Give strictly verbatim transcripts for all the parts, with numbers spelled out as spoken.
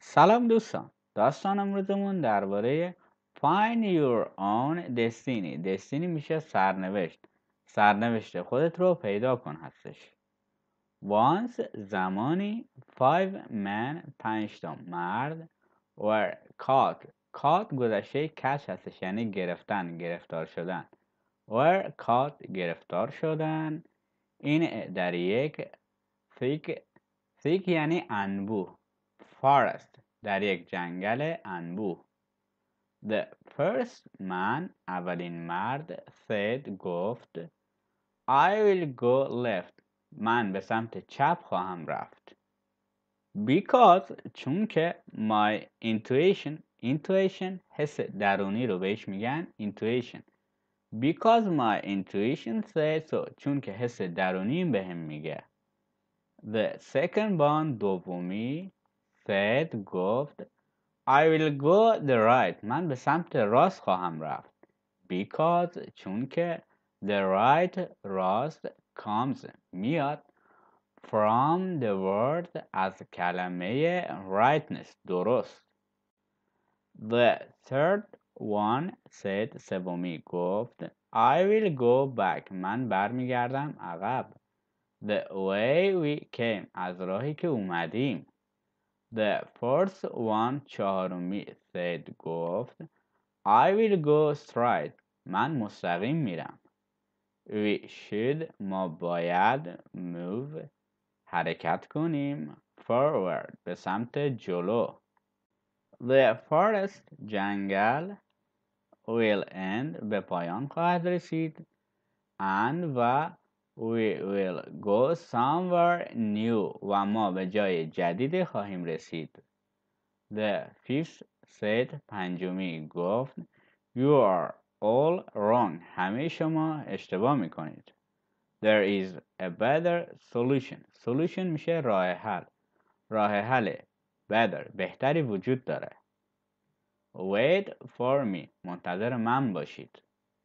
سلام دوستان، داستان امروزمون درباره Find Your Own Destiny. دستینی میشه سرنوشت. سرنوشت خودت رو پیدا کن هستش. Once زمانی five men پنج تا مرد were caught. caught گذشته catch هستش، یعنی گرفتن، گرفتار شدن. were caught گرفتار شدن. این در یک thick thick یعنی انبوه. forest در یک جنگل انبوه. The first man اولین مرد said گفت I will go left. من به سمت چپ خواهم رفت. Because چون که my intuition intuition حس درونی رو بهش میگن intuition. Because my intuition said so. چون که حس درونی بهم میگه. The second one دومی said گفت I will go the right. من به سمت راست خواهم رفت. Because چون که the right راست comes میاد from the word از کلمه rightness درست. The third one said سومی گفت I will go back. من برمیگردم عقب. The way we came از راهی که اومدیم. The fourth one چهارمی said گفت I will go straight. من مستقیم میرم. We should ما باید move حرکت کنیم forward به سمت جلو. The forest جنگل will end به پایان خواهد رسید and و we will go somewhere new و ما به جای جدید خواهیم رسید. The fifth said پنجمی گفت You are all wrong. همه شما اشتباه میکنید. There is a better solution. Solution میشه راه حل. راه حل better بهتری وجود داره. Wait for me. منتظر من باشید.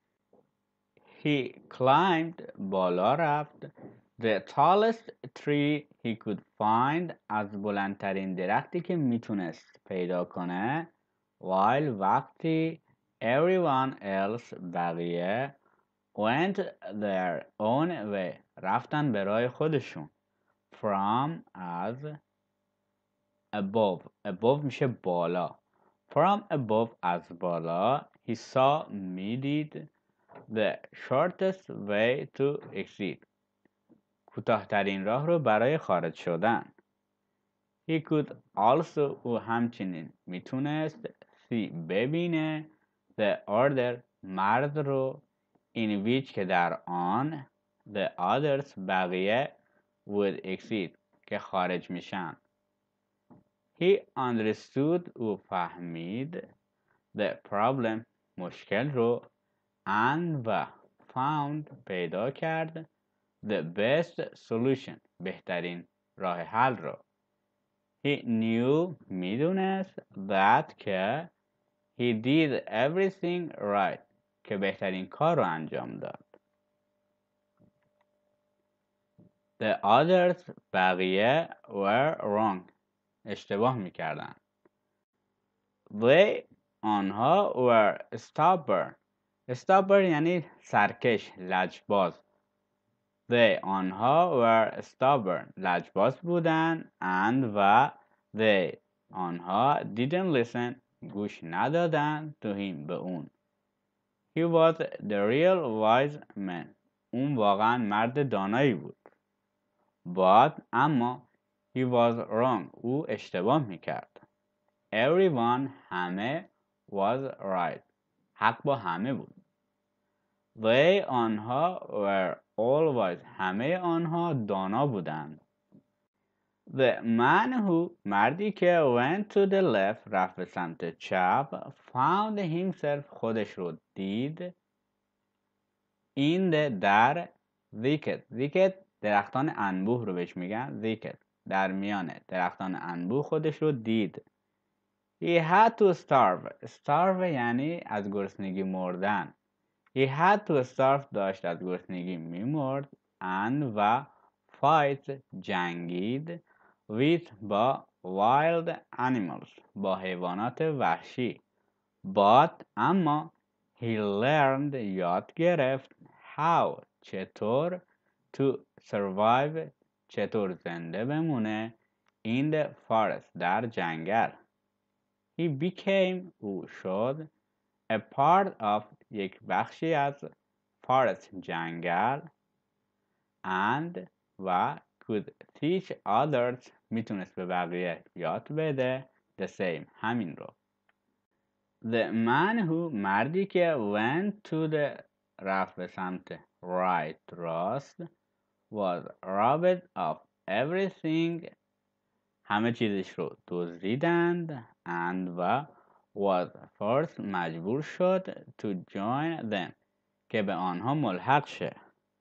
He climbed بالا رفت the tallest tree he could find از بلندترین درختی که میتونست پیدا کنه while وقتی everyone else بقیه went their own way رفتن به راه خودشون from از above above میشه بالا from above از بالا he saw میدید the shortest way to exit کوتاه‌ترین راه رو برای خارج شدن. He could also او همچنین میتونست see ببینه the order مرد رو in which که در آن the others بقیه would exit که خارج میشن. He understood او فهمید the problem مشکل رو and و found پیدا کرد the best solution بهترین راه حل رو. He knew میدونست that که he did everything right که بهترین کار رو انجام داد. The others بقیه were wrong اشتباه میکردن. They آنها were stubborn stubborn یعنی سرکش لجباز. They آنها were stubborn لجباز بودن and و they آنها didn't listen گوش ندادن to him به اون. He was the real wise man اون واقعا مرد دانایی بود. But اما he was wrong او اشتباه میکرد. Everyone همه was right حق با همه بود. They آنها were always همه آنها دانا بودند. The man who مردی که went to the left رفت به سمت چپ found himself خودش رو دید in the در thicket thicket درختان انبوه رو بهش میگن thicket در میان درختان انبوه خودش رو دید. He had to starve starve یعنی از گرسنگی مردن. He had to starve داشت از گرسنگی میمرد and و fight جنگید with با wild animals با حیوانات وحشی. But اما he learned یاد گرفت how چطور to survive چطور زنده بمونه in the forest در جنگل. He became او شد a part of یک بخشی از forest جنگل and و could teach others میتونست به بقیه یاد بده the same همین رو. The man who مردی که went to the رفت به سمت right راست was robbed of everything همه چیزش رو دزدیدند and و was forced مجبور شد to join them که به آنها ملحق شه.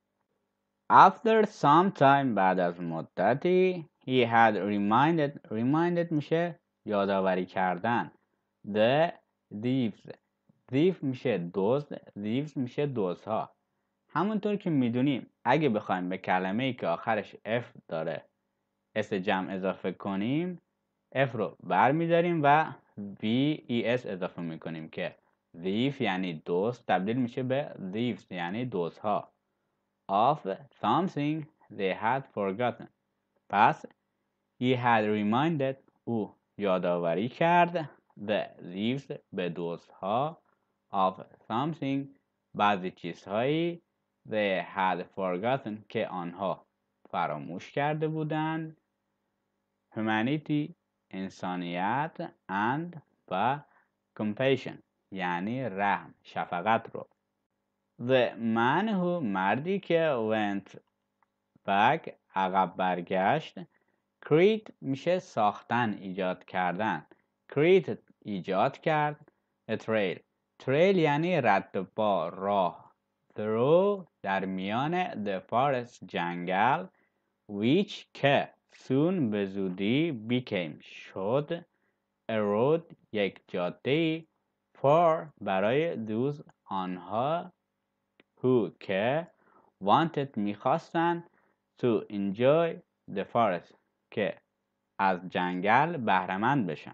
After some time بعد از مدتی he had reminded reminded میشه یادآوری کردن the thieves thief میشه دزد thieves میشه دزدها. همونطور که میدونیم اگه بخوایم به کلمه ای که آخرش f داره اس جمع اضافه کنیم f رو بر میداریم و ves اضافه میکنیم که thief یعنی دزد تبدیل میشه به thieves یعنی دزدها. Of something they had forgotten پس he had reminded او یادآوری کرد the thieves به دزدها of something بعضی چیزهایی they had forgotten که آنها فراموش کرده بودند humanity انسانیت and و compassion یعنی رحم شفقت رو. The man who مردی که went back عقب برگشت create میشه ساختن ایجاد کردن create ایجاد کرد a trail trail یعنی رد پا راه through در میان the forest جنگل which که soon به زودی became شد a road یک جاده for برای those آنها who که wanted میخواستن to enjoy the forest که از جنگل بهره‌مند بشن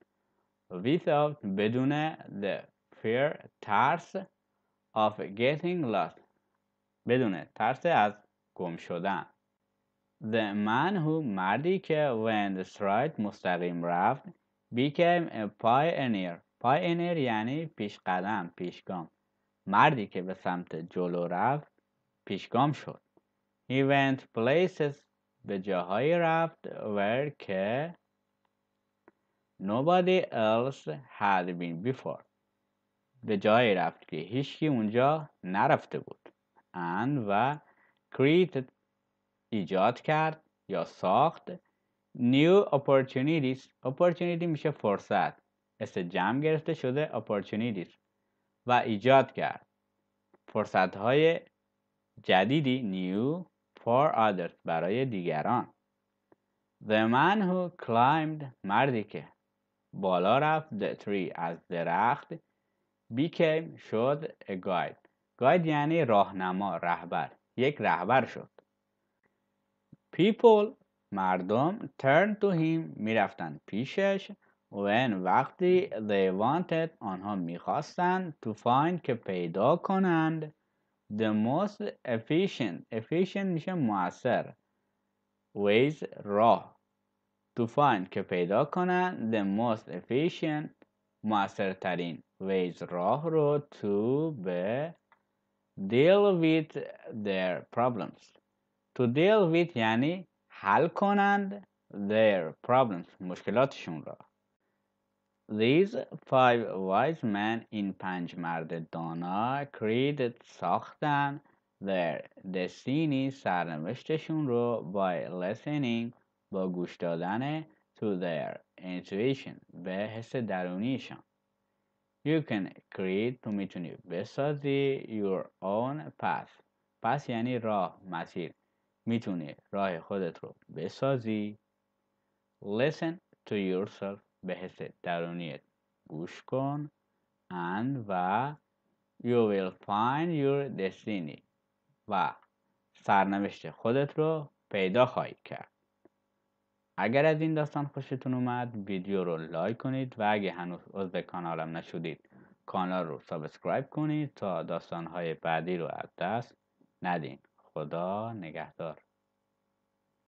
without بدون the fear ترس of getting lost بدون ترس از گم شدن. The man who مردی که went straight مستقیم رفت became a pioneer pioneer یعنی پیش قدم پیشگام مردی که به سمت جلو رفت پیشگام شد. He went places به جاهایی رفت where که nobody else had been before به جایی رفت که هیچکی اونجا نرفته بود and و created ایجاد کرد یا ساخت new opportunities opportunity میشه فرصت است جمع گرفته شده opportunities و ایجاد کرد فرصت های جدیدی new for others برای دیگران. The man who climbed مردی که بالا رفت the tree از درخت became شد a guide guide یعنی راهنما رهبر یک رهبر شد. People مردم turn to him میرفتن پیشش when وقتی they wanted آنها میخواستند to find که پیدا کنند the most efficient efficient میشه مؤثر ways راه to find که پیدا کنند the most efficient مؤثرترین ways راه رو to به deal with their problems to deal with یعنی حل کنند their problems مشکلاتشون را. These five wise men این پنج مرد دانا created ساختن their destiny سرنوشتشون رو by listening با گوش دادن to their intuition به حس درونیشان. You can create تو میتونی بسازی your own path path یعنی راه مسیر میتونی راه خودت رو بسازی. Listen to yourself به حس درونیت گوش کن and و you will find your destiny و سرنوشت خودت رو پیدا خواهی کرد. اگر از این داستان خوشتون اومد ویدیو رو لایک کنید و اگه هنوز عضو کانالم نشدید کانال رو سابسکرایب کنید تا داستانهای بعدی رو از دست ندین. خدا نگهدار.